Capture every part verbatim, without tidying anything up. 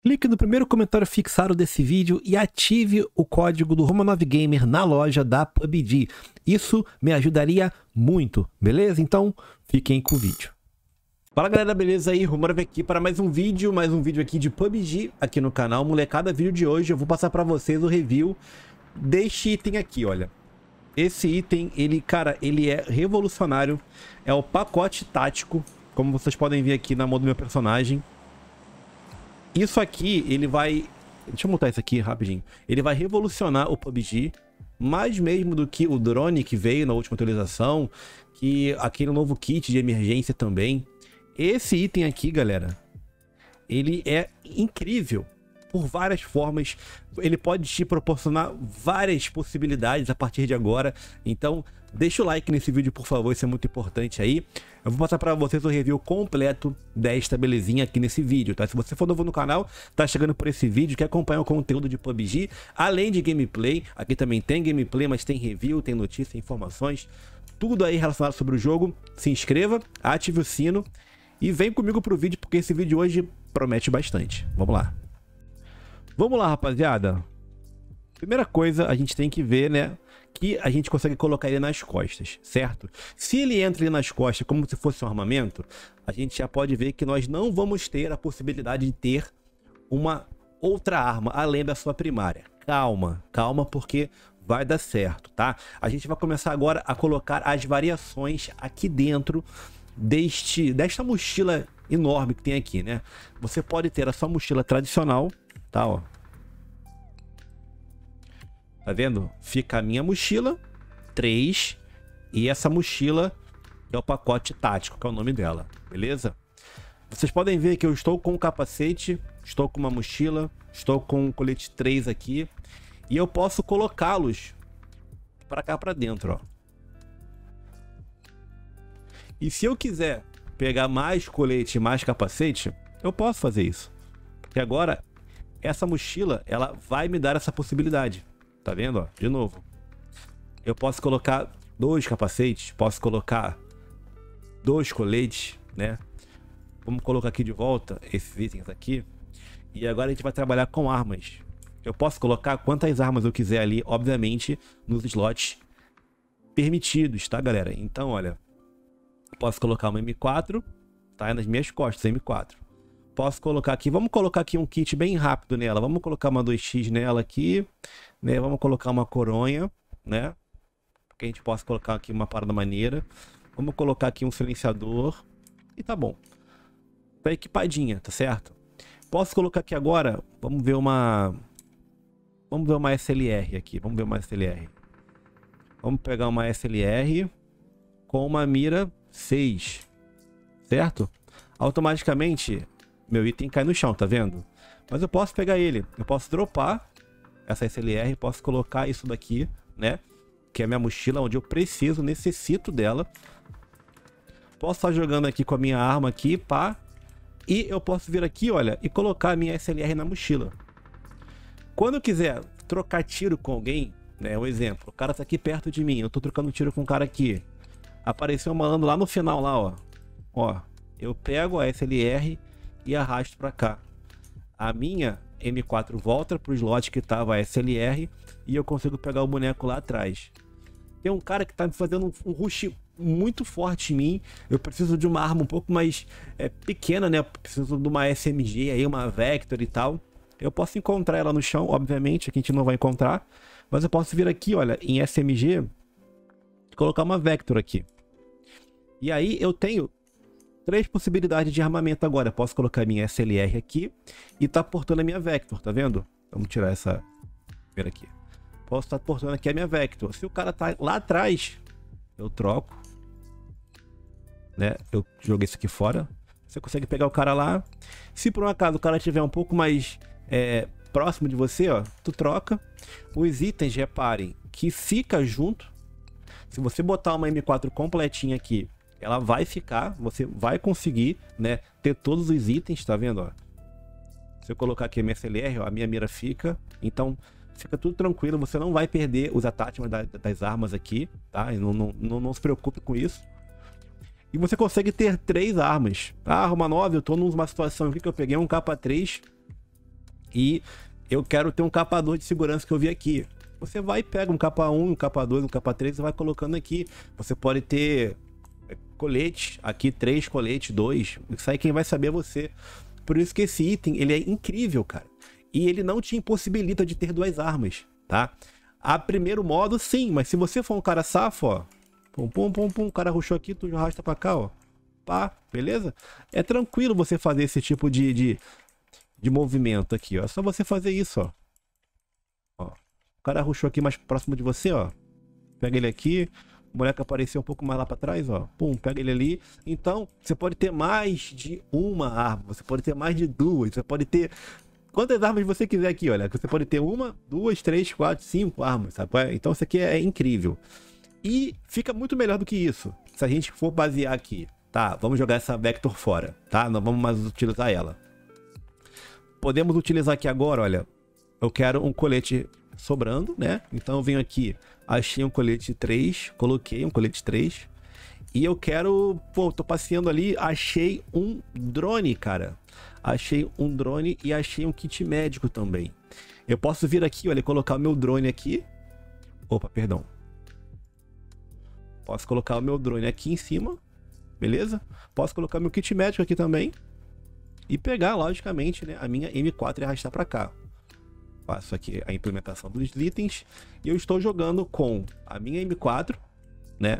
Clique no primeiro comentário fixado desse vídeo e ative o código do Romanov Gamer na loja da P U B G. Isso me ajudaria muito, beleza? Então, fiquem com o vídeo. Fala galera, beleza aí? Romanov aqui para mais um vídeo, mais um vídeo aqui de P U B G aqui no canal. Molecada, vídeo de hoje eu vou passar para vocês o review deste item aqui, olha. Esse item, ele, cara, ele é revolucionário. É o pacote tático, como vocês podem ver aqui na mão do meu personagem. Isso aqui, ele vai... Deixa eu montar isso aqui rapidinho. Ele vai revolucionar o P U B G, mais mesmo do que o drone que veio na última atualização, que aquele novo kit de emergência também. Esse item aqui, galera, ele é incrível por várias formas. Ele pode te proporcionar várias possibilidades a partir de agora. Então, deixa o like nesse vídeo, por favor, isso é muito importante aí. Eu vou passar para vocês o review completo desta belezinha aqui nesse vídeo, tá? Se você for novo no canal, tá chegando por esse vídeo, quer acompanhar o conteúdo de P U B G, além de gameplay, aqui também tem gameplay, mas tem review, tem notícia, informações, tudo aí relacionado sobre o jogo. Se inscreva, ative o sino e vem comigo pro vídeo, porque esse vídeo hoje promete bastante. Vamos lá. Vamos lá, rapaziada. Primeira coisa, a gente tem que ver, né, que a gente consegue colocar ele nas costas, certo? Se ele entra ali nas costas como se fosse um armamento, a gente já pode ver que nós não vamos ter a possibilidade de ter uma outra arma além da sua primária. Calma, calma, porque vai dar certo, tá? A gente vai começar agora a colocar as variações aqui dentro deste, desta mochila enorme que tem aqui, né? Você pode ter a sua mochila tradicional, tá, ó. Tá vendo? Fica a minha mochila, três, e essa mochila é o pacote tático, que é o nome dela, beleza? Vocês podem ver que eu estou com um capacete, estou com uma mochila, estou com um colete três aqui, e eu posso colocá-los para cá para dentro, ó. E se eu quiser pegar mais colete e mais capacete, eu posso fazer isso. Porque agora, essa mochila, ela vai me dar essa possibilidade. Tá vendo, ó? De novo. Eu posso colocar dois capacetes, posso colocar dois coletes, né? Vamos colocar aqui de volta esses itens aqui. E agora a gente vai trabalhar com armas. Eu posso colocar quantas armas eu quiser ali, obviamente, nos slots permitidos, tá, galera? Então, olha, posso colocar uma M quatro, tá? Nas minhas costas, M quatro. Posso colocar aqui, vamos colocar aqui um kit bem rápido nela. Vamos colocar uma dois X nela aqui, né? Vamos colocar uma coronha, né? Que a gente possa colocar aqui uma parada maneira. Vamos colocar aqui um silenciador. E tá bom. Tá equipadinha, tá certo? Posso colocar aqui agora, vamos ver uma... Vamos ver uma S L R aqui, vamos ver uma S L R. Vamos pegar uma S L R com uma mira seis, certo? Automaticamente... meu item cai no chão, tá vendo? Mas eu posso pegar ele, eu posso dropar essa S L R, posso colocar isso daqui, né? Que é a minha mochila, onde eu preciso, necessito dela. Posso estar jogando aqui com a minha arma aqui, pá. E eu posso vir aqui, olha, e colocar a minha S L R na mochila. Quando eu quiser trocar tiro com alguém, né? Um exemplo, o cara tá aqui perto de mim, eu tô trocando tiro com um cara aqui. Apareceu um malandro lá no final, lá, ó. Ó, eu pego a S L R e arrasto para cá. A minha M quatro volta pro slot que tava a S L R e eu consigo pegar o boneco lá atrás. Tem um cara que tá me fazendo um, um rush muito forte em mim. Eu preciso de uma arma um pouco mais é, pequena, né? Preciso de uma S M G aí, uma Vector e tal. Eu posso encontrar ela no chão, obviamente, aqui a gente não vai encontrar. Mas eu posso vir aqui, olha, em S M G, colocar uma Vector aqui. E aí eu tenho três possibilidades de armamento agora. Eu posso colocar minha S L R aqui e tá portando a minha Vector, tá vendo? Vamos tirar essa primeira aqui. Posso estar portando aqui a minha Vector. Se o cara tá lá atrás, eu troco, né? Eu joguei isso aqui fora. Você consegue pegar o cara lá. Se por um acaso o cara estiver um pouco mais é, próximo de você, ó, tu troca. Os itens, reparem, que fica junto. Se você botar uma M quatro completinha aqui, ela vai ficar, você vai conseguir, né, ter todos os itens, tá vendo, ó? Se eu colocar aqui a minha S L R, ó, a minha mira fica, então fica tudo tranquilo, você não vai perder os attachments da, das armas aqui, tá? Não, não, não, não se preocupe com isso. E você consegue ter três armas. Ah, Romanov, eu tô numa situação aqui que eu peguei um K três E eu quero ter um capador de segurança que eu vi aqui. Você vai e pega um capa um, um capa dois, um capa três e vai colocando aqui. Você pode ter colete, aqui três coletes, dois. Isso aí quem vai saber é você. Por isso que esse item, ele é incrível, cara. E ele não te impossibilita de ter duas armas, tá? A primeiro modo, sim, mas se você for um cara safo, ó. Pum, pum, pum, pum, o cara rushou aqui, tu arrasta pra cá, ó. Pá, beleza? É tranquilo você fazer esse tipo de, de, de movimento aqui, ó. É só você fazer isso, ó. Ó. O cara rushou aqui mais próximo de você, ó. Pega ele aqui. O moleque apareceu um pouco mais lá pra trás, ó. Pum, pega ele ali. Então, você pode ter mais de uma arma. Você pode ter mais de duas. Você pode ter quantas armas você quiser aqui, olha. Você pode ter uma, duas, três, quatro, cinco armas, sabe? Então, isso aqui é incrível. E fica muito melhor do que isso. Se a gente for basear aqui. Tá, vamos jogar essa Vector fora, tá? Não vamos mais utilizar ela. Podemos utilizar aqui agora, olha. Eu quero um colete sobrando, né? Então eu venho aqui, achei um colete três, coloquei um colete três. E eu quero, pô, tô passeando ali, achei um drone, cara. Achei um drone e achei um kit médico também. Eu posso vir aqui, olha, colocar o meu drone aqui. Opa, perdão. Posso colocar o meu drone aqui em cima. Beleza? Posso colocar meu kit médico aqui também. E pegar, logicamente, né, a minha M quatro e arrastar para cá. Faço aqui a implementação dos itens. E eu estou jogando com a minha M quatro, né?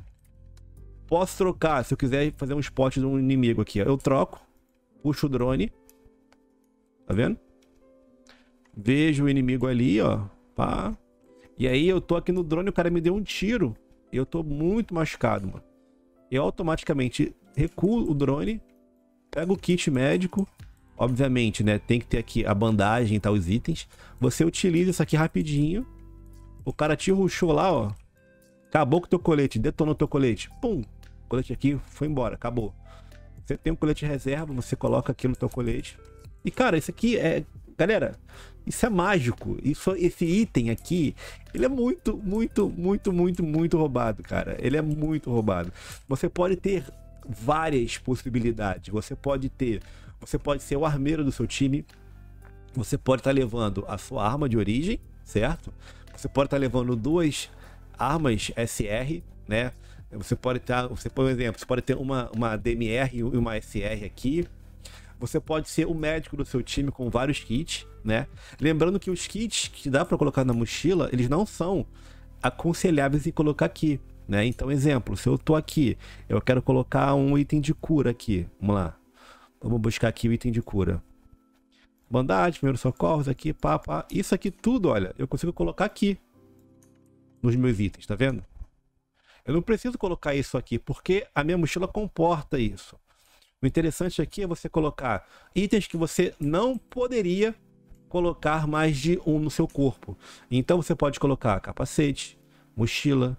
Posso trocar, se eu quiser fazer um spot de um inimigo aqui, ó, eu troco. Puxo o drone. Tá vendo? Vejo o inimigo ali, ó. Pá. E aí eu tô aqui no drone, o cara me deu um tiro. E eu tô muito machucado, mano. Eu automaticamente recuo o drone, pego o kit médico, obviamente, né, tem que ter aqui a bandagem e tal, os itens. Você utiliza isso aqui rapidinho, o cara te rushou lá, ó, acabou com o teu colete, detonou o teu colete, pum, o colete aqui foi embora, acabou. Você tem um colete reserva, você coloca aqui no teu colete. E cara, isso aqui é, galera, isso é mágico. Isso, esse item aqui, ele é muito, muito, muito, muito, muito roubado, cara. Ele é muito roubado. Você pode ter várias possibilidades. Você pode ter, você pode ser o armeiro do seu time. Você pode estar levando a sua arma de origem, certo? Você pode estar levando duas armas S R, né? Você pode estar, você por exemplo, você pode ter uma, uma D M R e uma S R aqui. Você pode ser o médico do seu time com vários kits, né? Lembrando que os kits que dá para colocar na mochila, eles não são aconselháveis em colocar aqui, né? Então, exemplo, se eu tô aqui, eu quero colocar um item de cura aqui. Vamos lá. Vamos buscar aqui o item de cura. Bandagem, primeiros socorros aqui, pá, pá. Isso aqui tudo, olha, eu consigo colocar aqui nos meus itens, tá vendo? Eu não preciso colocar isso aqui, porque a minha mochila comporta isso. O interessante aqui é você colocar itens que você não poderia colocar mais de um no seu corpo. Então você pode colocar capacete, mochila,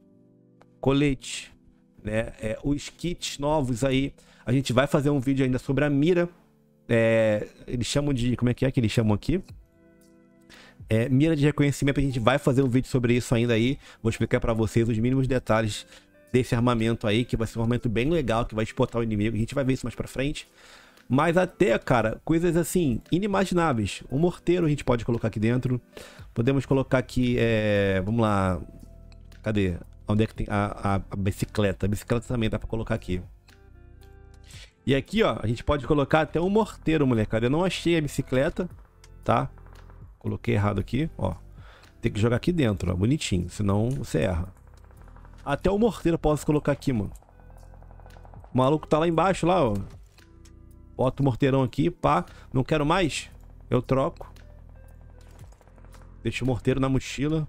colete, né? É, os kits novos aí. A gente vai fazer um vídeo ainda sobre a mira. É, eles chamam de... Como é que é que eles chamam aqui? É, mira de reconhecimento. A gente vai fazer um vídeo sobre isso ainda aí. Vou explicar para vocês os mínimos detalhes desse armamento aí, que vai ser um armamento bem legal, que vai espotar o inimigo. A gente vai ver isso mais pra frente. Mas até, cara, coisas assim, inimagináveis. Um morteiro a gente pode colocar aqui dentro. Podemos colocar aqui, é... vamos lá. Cadê? Onde é que tem a, a, a bicicleta? A bicicleta também dá pra colocar aqui. E aqui, ó, a gente pode colocar até um morteiro, molecada. Eu não achei a bicicleta, tá? Coloquei errado aqui, ó. Tem que jogar aqui dentro, ó, bonitinho, senão você erra. Até o morteiro eu posso colocar aqui, mano. O maluco tá lá embaixo, lá, ó. Bota o morteirão aqui, pá. Não quero mais? Eu troco. Deixa o morteiro na mochila.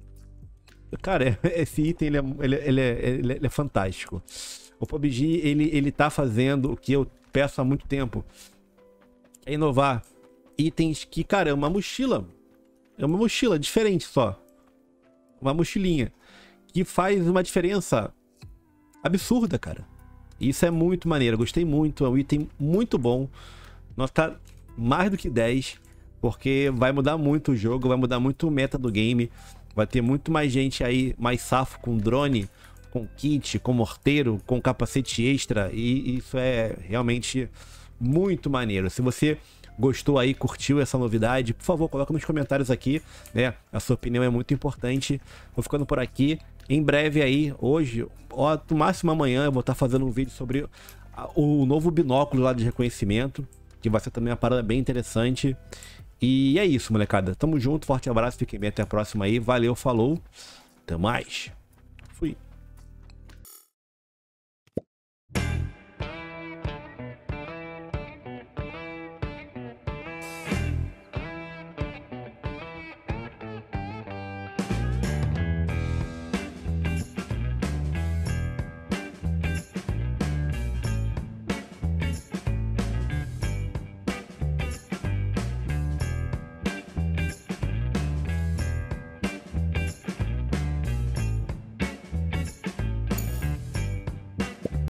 Cara, esse item, ele é, ele, ele é, ele é, ele é fantástico. O P U B G, ele, ele tá fazendo o que eu peço há muito tempo. É inovar itens que, cara, é uma mochila. É uma mochila diferente só. Uma mochilinha. Que faz uma diferença absurda, cara. Isso é muito maneiro, gostei muito, é um item muito bom. Nota mais do que dez, porque vai mudar muito o jogo, vai mudar muito o meta do game. Vai ter muito mais gente aí, mais safo com drone, com kit, com morteiro, com capacete extra. E isso é realmente muito maneiro. Se você gostou aí, curtiu essa novidade, por favor, coloca nos comentários aqui, né? A sua opinião é muito importante. Vou ficando por aqui. Em breve aí, hoje, ó, no máximo amanhã, eu vou estar fazendo um vídeo sobre o novo binóculo lá de reconhecimento, que vai ser também uma parada bem interessante. E é isso, molecada. Tamo junto, forte abraço, fiquem bem, até a próxima aí. Valeu, falou, até mais. Fui.